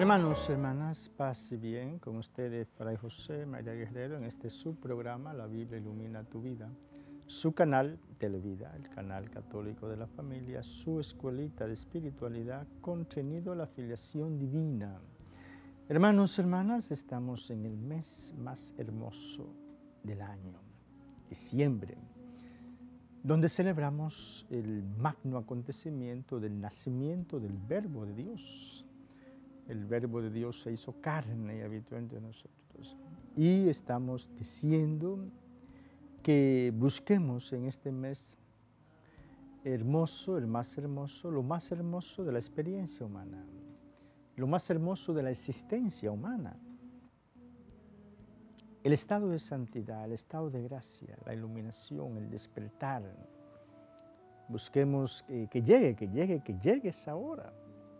Hermanos, hermanas, paz y bien, con ustedes Fray José María Guerrero en este subprograma La Biblia Ilumina Tu Vida, su canal Televida, el canal católico de la familia, su escuelita de espiritualidad, contenido la filiación divina. Hermanos, hermanas, estamos en el mes más hermoso del año, diciembre, donde celebramos el magno acontecimiento del nacimiento del Verbo de Dios. El Verbo de Dios se hizo carne y habitó entre nosotros. Y estamos diciendo que busquemos en este mes hermoso, el más hermoso, lo más hermoso de la experiencia humana, lo más hermoso de la existencia humana. El estado de santidad, el estado de gracia, la iluminación, el despertar. Busquemos que llegue esa hora.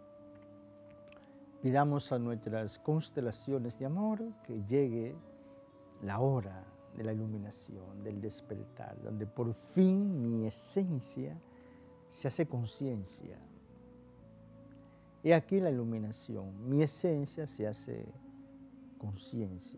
Pidamos a nuestras constelaciones de amor que llegue la hora de la iluminación, del despertar, donde por fin mi esencia se hace conciencia. He aquí la iluminación, mi esencia se hace conciencia.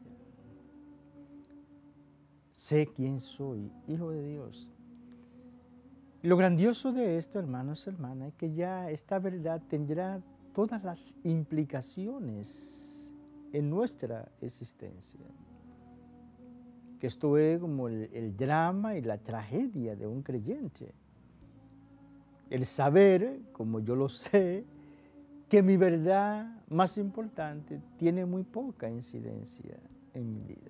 Sé quién soy, hijo de Dios. Y lo grandioso de esto, hermanos y hermanas, es que ya esta verdad tendrá todas las implicaciones en nuestra existencia. Que esto es como el drama y la tragedia de un creyente. El saber, como yo lo sé, que mi verdad más importante tiene muy poca incidencia en mi vida.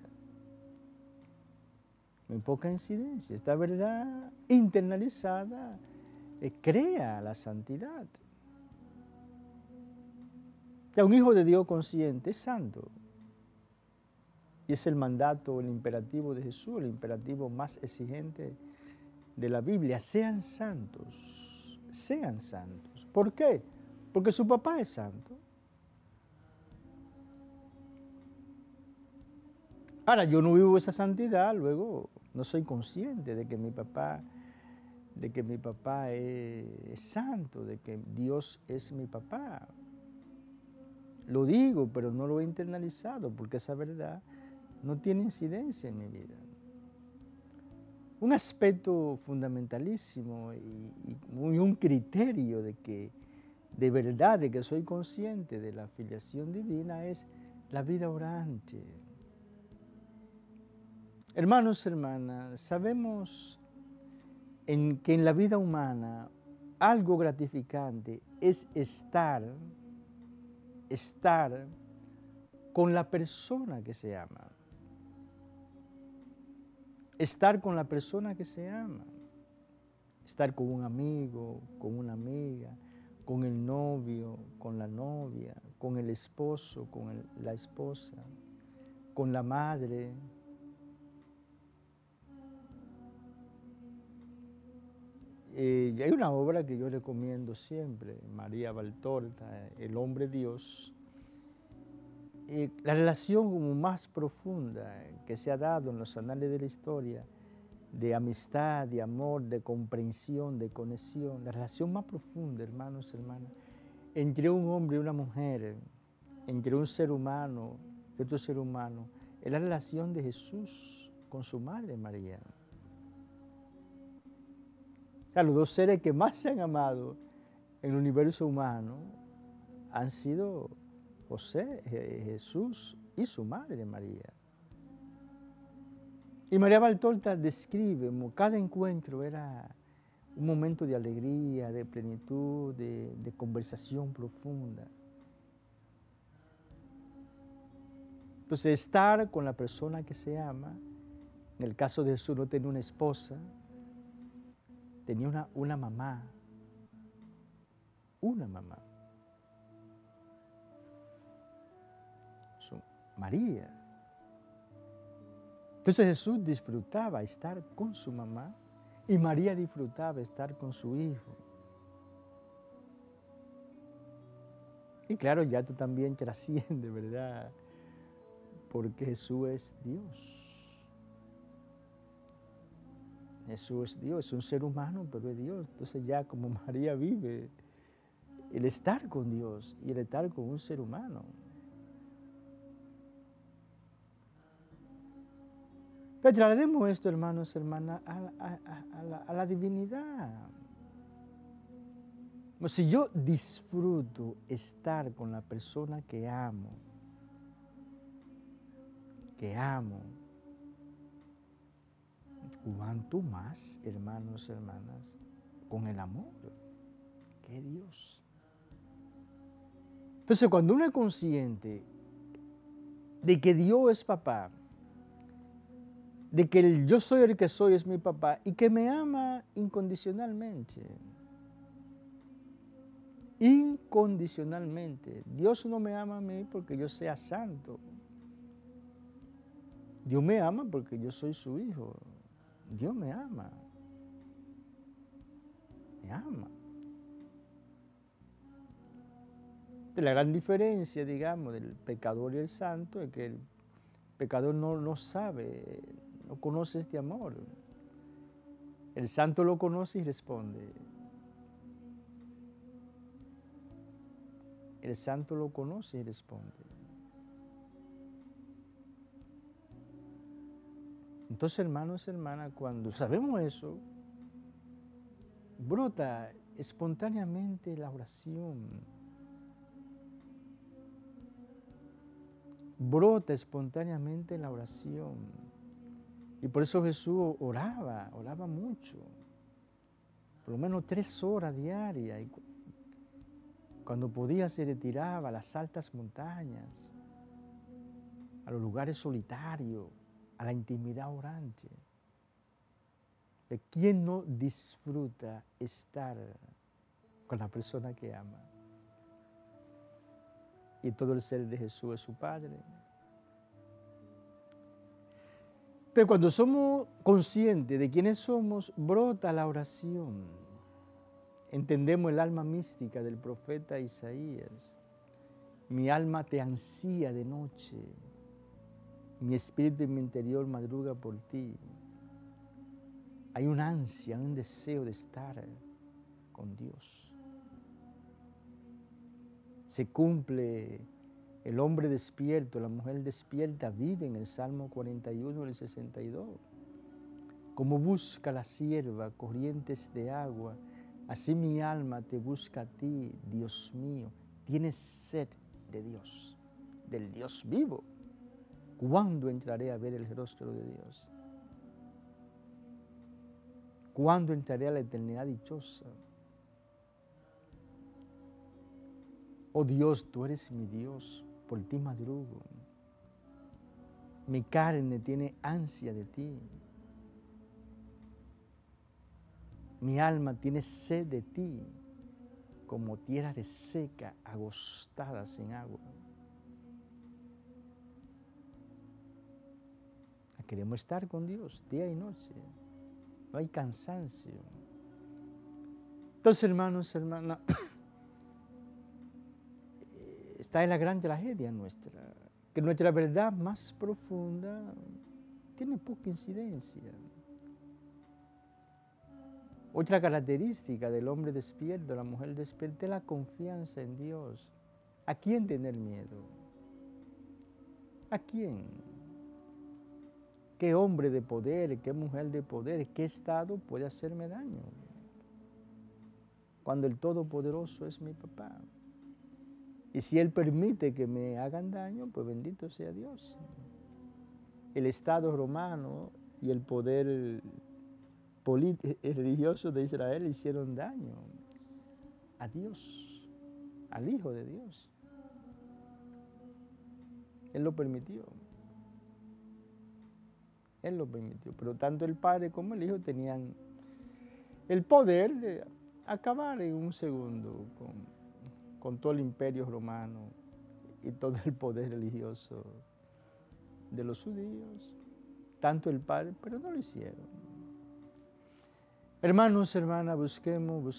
Muy poca incidencia. Esta verdad internalizada crea la santidad. Ya un hijo de Dios consciente es santo. Y es el mandato, el imperativo de Jesús, el imperativo más exigente de la Biblia. Sean santos, sean santos. ¿Por qué? Porque su papá es santo. Ahora, yo no vivo esa santidad, luego no soy consciente de que mi papá es santo, de que Dios es mi papá. Lo digo, pero no lo he internalizado, porque esa verdad no tiene incidencia en mi vida. Un aspecto fundamentalísimo y un criterio de verdad, de que soy consciente de la filiación divina, es la vida orante. Hermanos, hermanas, sabemos que en la vida humana algo gratificante es estar con la persona que se ama. Estar con la persona que se ama. Estar con un amigo, con una amiga, con el novio, con la novia, con el esposo, con la esposa, con la madre. Hay una obra que yo recomiendo siempre, María Valtorta, El hombre Dios. La relación como más profunda que se ha dado en los anales de la historia, de amistad, de amor, de comprensión, de conexión, la relación más profunda, hermanos y hermanas, entre un hombre y una mujer, entre un ser humano y otro ser humano, es la relación de Jesús con su madre María. O sea, los dos seres que más se han amado en el universo humano han sido José, Jesús y su madre María. Y María Valtorta describe como cada encuentro era un momento de alegría, de plenitud, de conversación profunda. Entonces, estar con la persona que se ama, en el caso de Jesús no tenía una esposa, tenía una mamá, María. Entonces Jesús disfrutaba estar con su mamá y María disfrutaba estar con su hijo. Y claro, ya tú también trasciende, ¿verdad? Porque Jesús es Dios. Jesús es Dios, es un ser humano, pero es Dios. Entonces ya como María vive el estar con Dios y el estar con un ser humano. Pero traslademos esto, hermanos, hermanas, a la divinidad. Si yo disfruto estar con la persona que amo, ¿cuánto más, hermanos, hermanas, con el amor que Dios? Entonces, cuando uno es consciente de que Dios es papá, de que el yo soy el que soy es mi papá y que me ama incondicionalmente, Dios no me ama a mí porque yo sea santo. Dios me ama porque yo soy su hijo. Dios me ama. Me ama. La gran diferencia, digamos, del pecador y el santo es que el pecador no sabe, no conoce este amor. El santo lo conoce y responde. El santo lo conoce y responde. Entonces, hermanos, hermanas, cuando sabemos eso, brota espontáneamente la oración. Brota espontáneamente la oración. Y por eso Jesús oraba mucho. Por lo menos 3 horas diarias. Y cuando podía se retiraba a las altas montañas, a los lugares solitarios, a la intimidad orante. ¿Quién no disfruta estar con la persona que ama? Y todo el ser de Jesús es su Padre. Pero cuando somos conscientes de quiénes somos, brota la oración. Entendemos el alma mística del profeta Isaías. Mi alma te ansía de noche. Mi espíritu en mi interior madruga por ti. Hay una ansia, un deseo de estar con Dios. Se cumple el hombre despierto, la mujer despierta, vive en el Salmo 41, el 62. Como busca la sierva corrientes de agua, así mi alma te busca a ti, Dios mío. Tienes sed de Dios, del Dios vivo. ¿Cuándo entraré a ver el rostro de Dios? ¿Cuándo entraré a la eternidad dichosa? Oh Dios, tú eres mi Dios, por ti madrugo. Mi carne tiene ansia de ti. Mi alma tiene sed de ti, como tierra reseca, agostada sin agua. Queremos estar con Dios día y noche. No hay cansancio. Entonces, hermanos, hermanas, está en la gran tragedia nuestra, que nuestra verdad más profunda tiene poca incidencia. Otra característica del hombre despierto, de la mujer despierta, es la confianza en Dios. ¿A quién tener miedo? ¿A quién? ¿Qué hombre de poder, qué mujer de poder, qué estado puede hacerme daño? Cuando el Todopoderoso es mi papá. Y si Él permite que me hagan daño, pues bendito sea Dios. El Estado romano y el poder religioso de Israel hicieron daño a Dios, al Hijo de Dios. Él lo permitió. Él lo permitió. Pero tanto el Padre como el Hijo tenían el poder de acabar en un segundo con todo el imperio romano y todo el poder religioso de los judíos. Tanto el Padre, pero no lo hicieron. Hermanos, hermanas, busquemos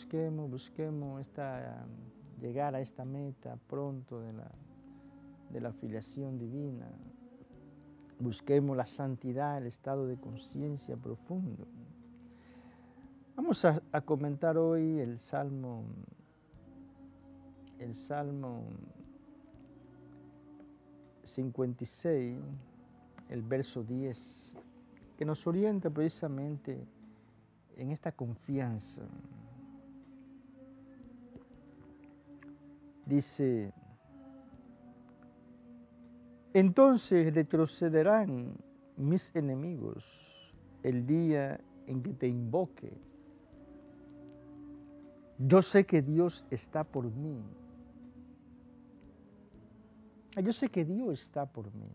llegar a esta meta pronto de la filiación divina. Busquemos la santidad, el estado de conciencia profundo. Vamos a comentar hoy el Salmo 56, el verso 10. que nos orienta precisamente en esta confianza. Dice, entonces retrocederán mis enemigos el día en que te invoque. Yo sé que Dios está por mí. Yo sé que Dios está por mí.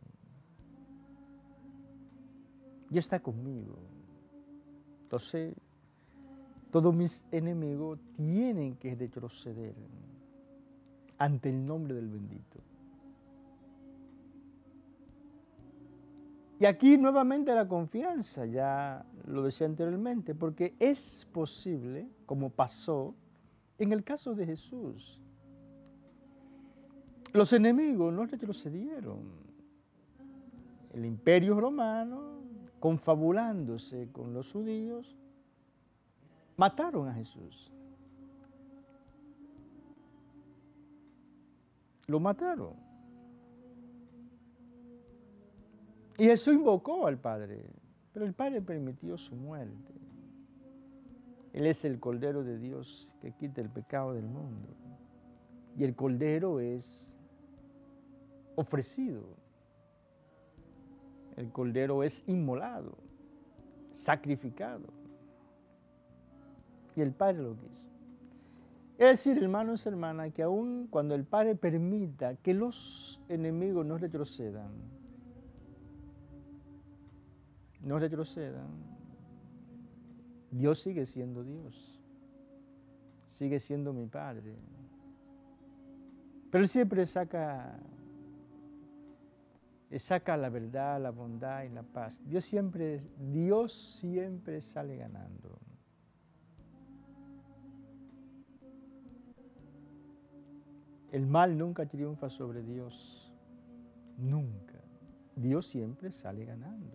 Dios está conmigo. Entonces, todos mis enemigos tienen que retroceder ante el nombre del bendito. Y aquí nuevamente la confianza, ya lo decía anteriormente, porque es posible, como pasó en el caso de Jesús. Los enemigos no retrocedieron. El imperio romano, confabulándose con los judíos, mataron a Jesús. Lo mataron. Y Jesús invocó al Padre, pero el Padre permitió su muerte. Él es el Cordero de Dios que quita el pecado del mundo. Y el Cordero es ofrecido. El Cordero es inmolado, sacrificado. Y el Padre lo quiso. Es decir, hermanos y hermanas, que aun cuando el Padre permita que los enemigos no retrocedan, Dios sigue siendo Dios, sigue siendo mi Padre. Pero Él siempre saca la verdad, la bondad y la paz. Dios siempre sale ganando. El mal nunca triunfa sobre Dios, nunca. Dios siempre sale ganando.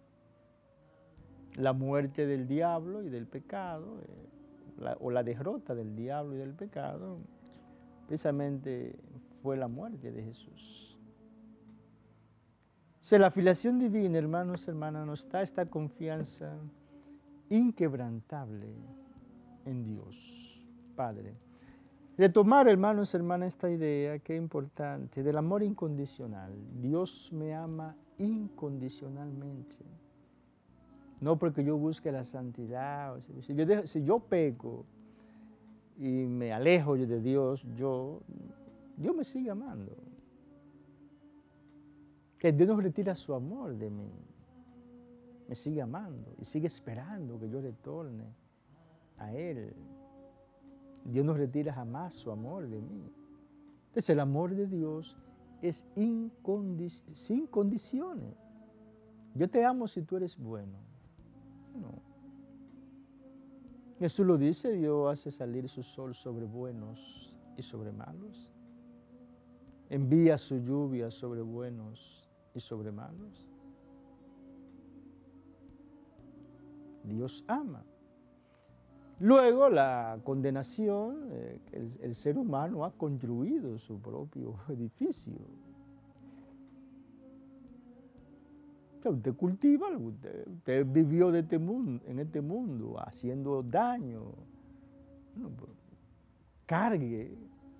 La muerte del diablo y del pecado, o la derrota del diablo y del pecado, precisamente fue la muerte de Jesús. O sea, la filiación divina, hermanos y hermanas, nos da esta confianza inquebrantable en Dios, Padre. Retomar, hermanos y hermanas, esta idea que es importante del amor incondicional. Dios me ama incondicionalmente. No porque yo busque la santidad. Si yo peco y me alejo de Dios, Dios me sigue amando. Que Dios no retira su amor de mí. Me sigue amando y sigue esperando que yo retorne a Él. Dios no retira jamás su amor de mí. Entonces el amor de Dios es sin condiciones. Yo te amo si tú eres bueno. No. Jesús lo dice, Dios hace salir su sol sobre buenos y sobre malos. Envía su lluvia sobre buenos y sobre malos. Dios ama. Luego la condenación, el ser humano ha construido su propio edificio. O sea, usted cultiva, usted vivió en este mundo haciendo daño. Bueno, pues, cargue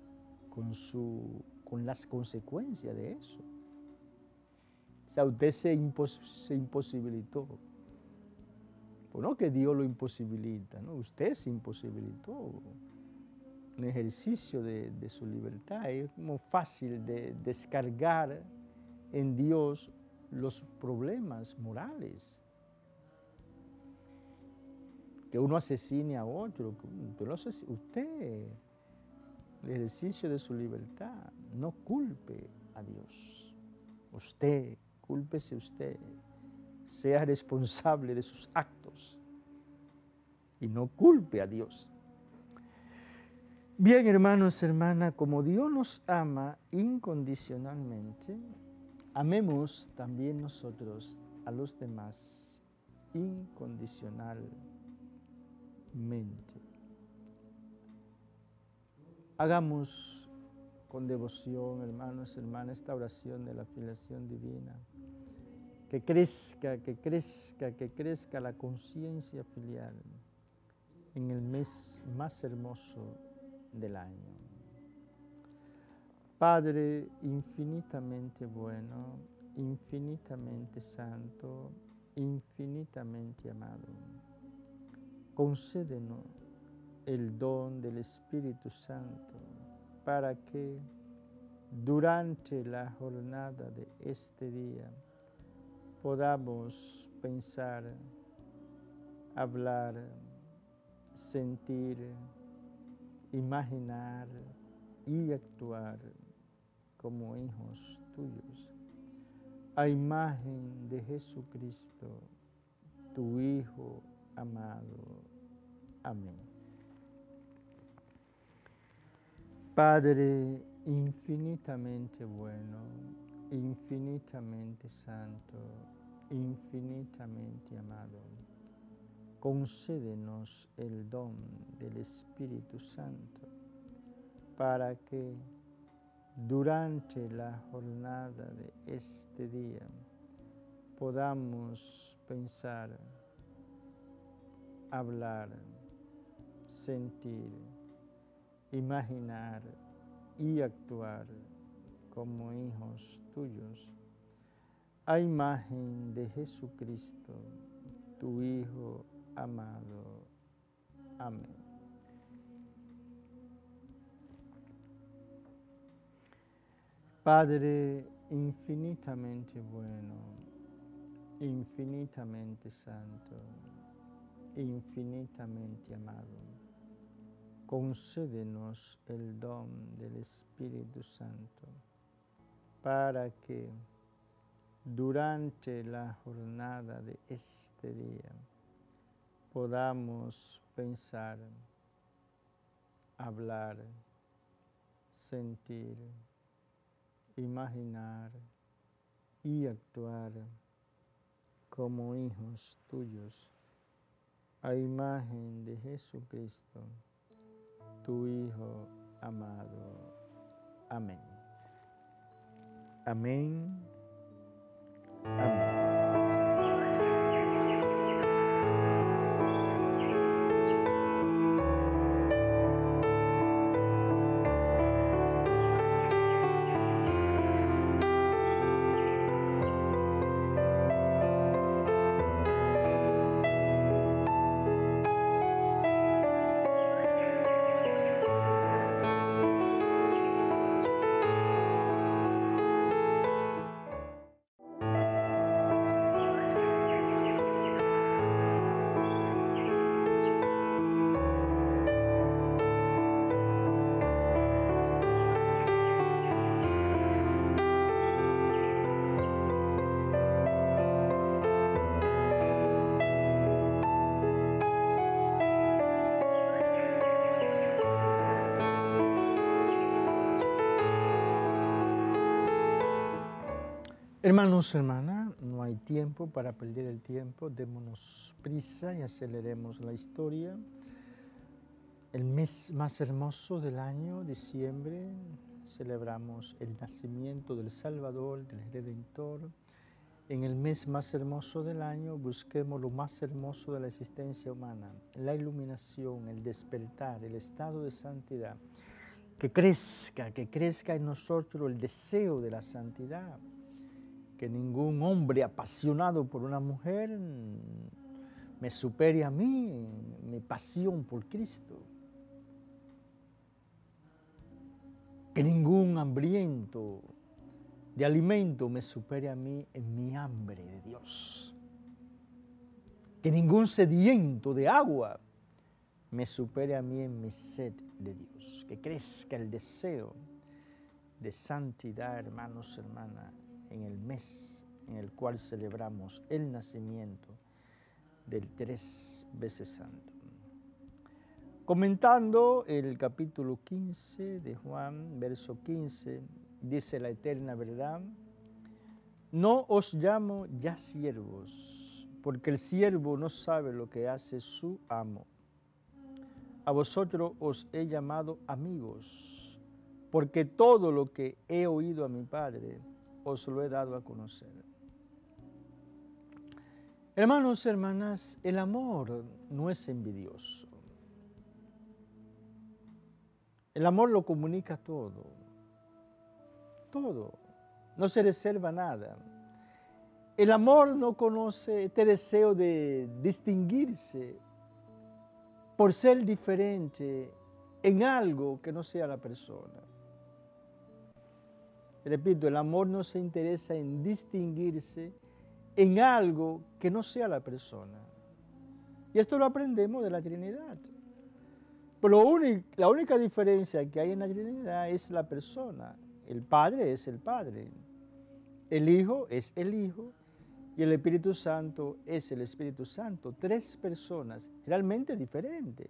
con las consecuencias de eso. O sea, usted se imposibilitó. Pues no que Dios lo imposibilita, ¿no? Usted se imposibilitó. Un ejercicio de su libertad. Es como fácil de descargar en Dios los problemas morales. Que uno asesine a otro. Usted, el ejercicio de su libertad, no culpe a Dios. Usted, cúlpese usted. Sea responsable de sus actos y no culpe a Dios. Bien, hermanos, hermanas, como Dios nos ama incondicionalmente, amemos también nosotros a los demás incondicionalmente. Hagamos con devoción, hermanos, hermanas, esta oración de la filiación divina, que crezca, que crezca, que crezca la conciencia filial en el mes más hermoso del año. Padre infinitamente bueno, infinitamente santo, infinitamente amado, concédenos el don del Espíritu Santo para que durante la jornada de este día podamos pensar, hablar, sentir, imaginar y actuar como hijos tuyos, a imagen de Jesucristo, tu Hijo amado. Amén. Padre infinitamente bueno, infinitamente santo, infinitamente amado, concédenos el don del Espíritu Santo para que durante la jornada de este día podamos pensar, hablar, sentir, imaginar y actuar como hijos tuyos, a imagen de Jesucristo, tu Hijo amado. Amén. Padre infinitamente bueno, infinitamente santo, infinitamente amado, concédenos el don del Espíritu Santo para que durante la jornada de este día podamos pensar, hablar, sentir, imaginar y actuar como hijos tuyos, a imagen de Jesucristo, tu Hijo amado. Amén. Amén. Amén. Hermanos, hermanas, no hay tiempo para perder el tiempo, démonos prisa y aceleremos la historia. El mes más hermoso del año, diciembre, celebramos el nacimiento del Salvador, del Redentor. En el mes más hermoso del año busquemos lo más hermoso de la existencia humana, la iluminación, el despertar, el estado de santidad. Que crezca en nosotros el deseo de la santidad. Que ningún hombre apasionado por una mujer me supere a mí, mi pasión por Cristo. Que ningún hambriento de alimento me supere a mí en mi hambre de Dios. Que ningún sediento de agua me supere a mí en mi sed de Dios. Que crezca el deseo de santidad, hermanos, hermanas, en el mes en el cual celebramos el nacimiento del 3 veces santo. Comentando el capítulo 15 de Juan, verso 15, dice la eterna verdad: no os llamo ya siervos, porque el siervo no sabe lo que hace su amo. A vosotros os he llamado amigos, porque todo lo que he oído a mi Padre os lo he dado a conocer. Hermanos, hermanas, el amor no es envidioso. El amor lo comunica todo, todo, no se reserva nada. El amor no conoce este deseo de distinguirse por ser diferente en algo que no sea la persona. Repito, el amor no se interesa en distinguirse en algo que no sea la persona. Y esto lo aprendemos de la Trinidad. Pero la única diferencia que hay en la Trinidad es la persona. El Padre es el Padre, el Hijo es el Hijo y el Espíritu Santo es el Espíritu Santo. Tres personas realmente diferentes.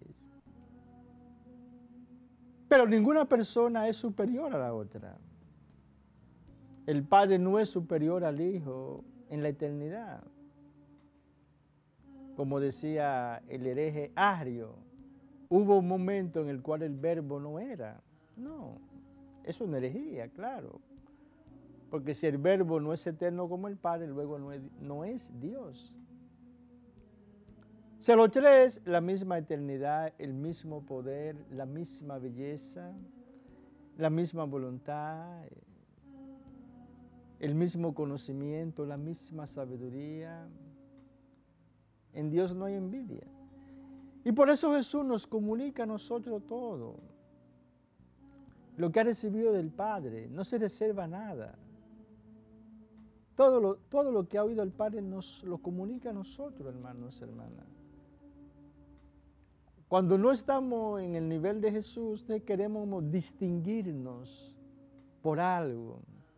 Pero ninguna persona es superior a la otra. El Padre no es superior al Hijo en la eternidad. Como decía el hereje Arrio, hubo un momento en el cual el Verbo no era. No, es una herejía, claro. Porque si el Verbo no es eterno como el Padre, luego no es Dios. O sea, los tres, la misma eternidad, el mismo poder, la misma belleza, la misma voluntad, el mismo conocimiento, la misma sabiduría. En Dios no hay envidia. Y por eso Jesús nos comunica a nosotros todo. Lo que ha recibido del Padre, no se reserva nada. Todo lo que ha oído el Padre nos lo comunica a nosotros, hermanos y hermanas. Cuando no estamos en el nivel de Jesús, queremos distinguirnos por algo.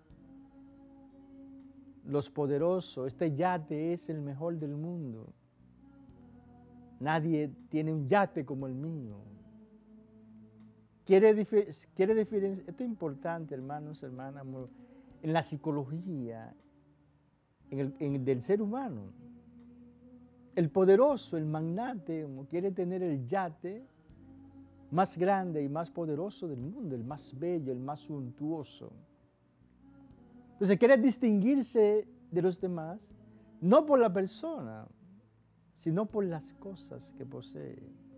Los poderosos, este yate es el mejor del mundo. Nadie tiene un yate como el mío. Quiere diferenciar, esto es importante, hermanos, hermanas, en la psicología del ser humano. El poderoso, el magnate, quiere tener el yate más grande y más poderoso del mundo, el más bello, el más suntuoso. Entonces quiere distinguirse de los demás, no por la persona, sino por las cosas que posee.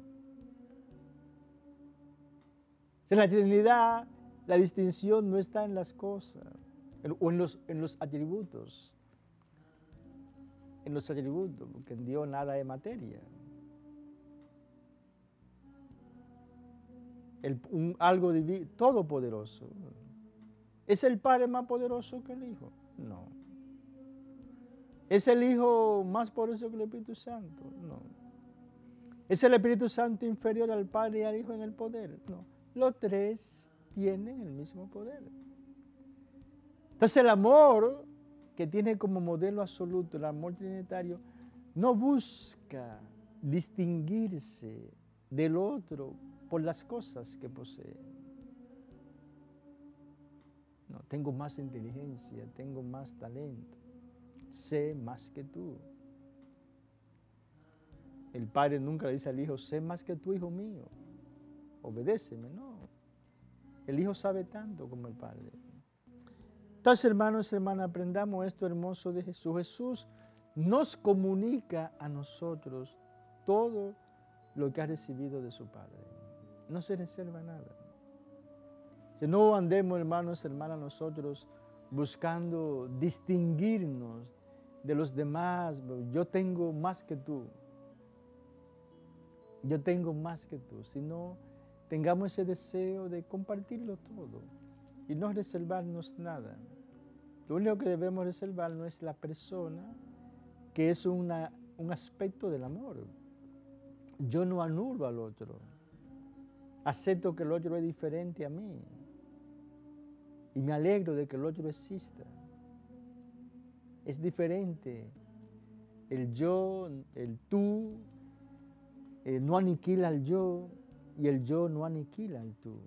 En la Trinidad, la distinción no está en las cosas, o en los atributos. En los atributos, porque en Dios nada es materia. Algo divino, todopoderoso. ¿Es el Padre más poderoso que el Hijo? No. ¿Es el Hijo más poderoso que el Espíritu Santo? No. ¿Es el Espíritu Santo inferior al Padre y al Hijo en el poder? No. Los tres tienen el mismo poder. Entonces el amor que tiene como modelo absoluto el amor trinitario no busca distinguirse del otro por las cosas que posee. No, tengo más inteligencia, tengo más talento, sé más que tú. El Padre nunca le dice al Hijo, sé más que tú, hijo mío, obedéceme, no. El Hijo sabe tanto como el Padre. Entonces, hermanos y hermanas, aprendamos esto hermoso de Jesús. Jesús nos comunica a nosotros todo lo que ha recibido de su Padre. No se reserva nada. Si no andemos, hermanos y hermanas, nosotros buscando distinguirnos de los demás, yo tengo más que tú. Yo tengo más que tú. Sino tengamos ese deseo de compartirlo todo y no reservarnos nada. Lo único que debemos reservarnos es la persona, que es un aspecto del amor. Yo no anulo al otro. Acepto que el otro es diferente a mí. Y me alegro de que el otro exista. Es diferente. El yo, el tú, no aniquila al yo y el yo no aniquila al tú.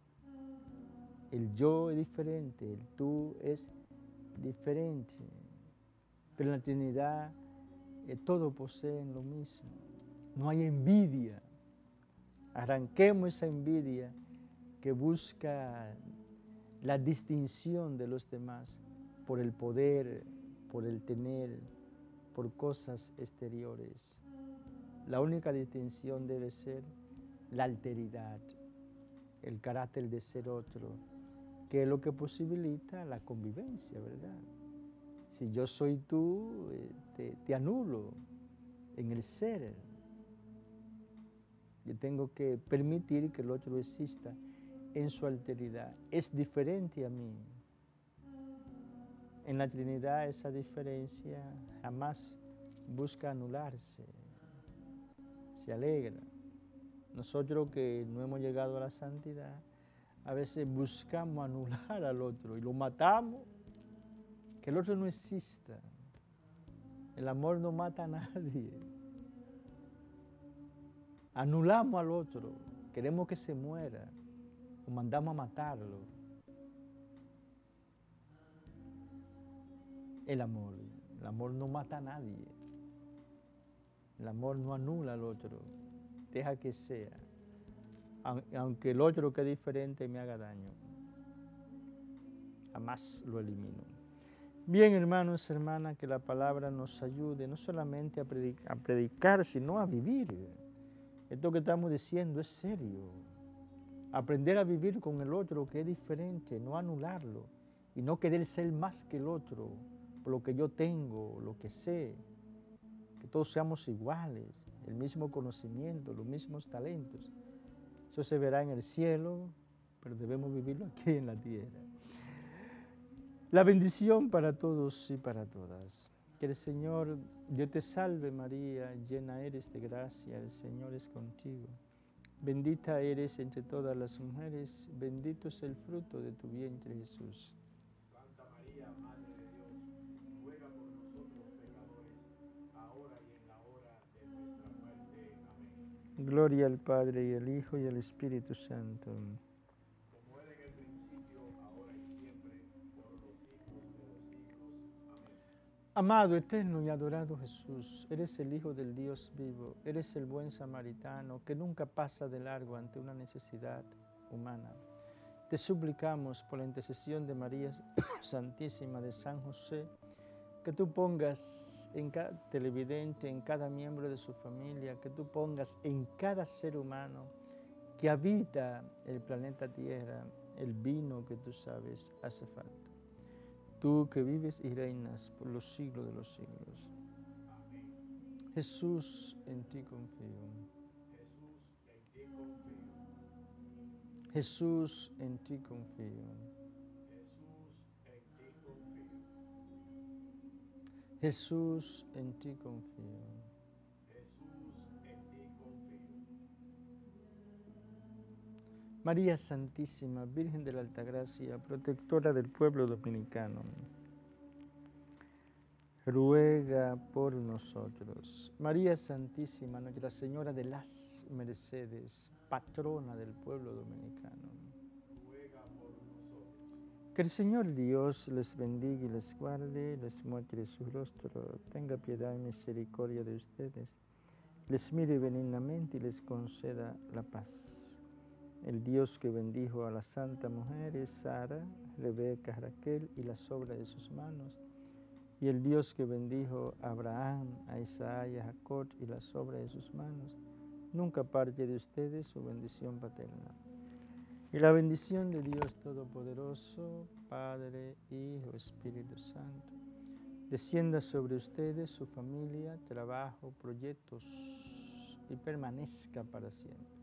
El yo es diferente, el tú es diferente. Pero en la Trinidad todos poseen lo mismo. No hay envidia. Arranquemos esa envidia que busca la distinción de los demás por el poder, por el tener, por cosas exteriores. La única distinción debe ser la alteridad, el carácter de ser otro, que es lo que posibilita la convivencia, ¿verdad? Si yo soy tú, te anulo en el ser. Yo tengo que permitir que el otro exista en su alteridad. Es diferente a mí. En la Trinidad esa diferencia jamás busca anularse, se alegra. Nosotros que no hemos llegado a la santidad, a veces buscamos anular al otro y lo matamos, que el otro no exista. El amor no mata a nadie. Anulamos al otro, queremos que se muera o mandamos a matarlo. El amor no mata a nadie. El amor no anula al otro, deja que sea, aunque el otro que es diferente me haga daño, jamás lo elimino. Bien, hermanos, hermanas, que la palabra nos ayude no solamente a predicar, sino a vivir. Esto que estamos diciendo es serio. Aprender a vivir con el otro que es diferente, no anularlo y no querer ser más que el otro, por lo que yo tengo, lo que sé, que todos seamos iguales, el mismo conocimiento, los mismos talentos. Eso se verá en el cielo, pero debemos vivirlo aquí en la tierra. La bendición para todos y para todas. Que el Señor, Dios te salve María, llena eres de gracia, el Señor es contigo. Bendita eres entre todas las mujeres, bendito es el fruto de tu vientre Jesús. Santa María, Madre de Dios, ruega por nosotros pecadores, ahora y en la hora de nuestra muerte. Amén. Gloria al Padre y al Hijo y al Espíritu Santo. Como era en el principio, ahora y siempre, por los siglos de los siglos. Amén. Amado, eterno y adorado Jesús, eres el Hijo del Dios vivo, eres el buen samaritano que nunca pasa de largo ante una necesidad humana. Te suplicamos por la intercesión de María Santísima, de San José, que tú pongas en cada televidente, en cada miembro de su familia, que tú pongas en cada ser humano que habita el planeta Tierra el vino que tú sabes hace falta. Tú que vives y reinas por los siglos de los siglos. Amén. Jesús, en ti confío. Jesús, en ti confío. Jesús, en ti confío. Jesús, en ti confío. Jesús, en ti confío. Jesús, en ti confío. María Santísima, Virgen de la Altagracia, protectora del pueblo dominicano, ruega por nosotros. María Santísima, Nuestra Señora de las Mercedes, patrona del pueblo dominicano, Ruega por nosotros. que el Señor Dios les bendiga y les guarde, les muestre su rostro, tenga piedad y misericordia de ustedes, les mire benignamente y les conceda la paz. El Dios que bendijo a las santas mujeres, Sara, Rebeca, Raquel y las obras de sus manos, y el Dios que bendijo a Abraham, a Isaac y a Jacob y las obras de sus manos, nunca aparte de ustedes su bendición paterna. Y la bendición de Dios Todopoderoso, Padre, Hijo, Espíritu Santo, descienda sobre ustedes, su familia, trabajo, proyectos y permanezca para siempre.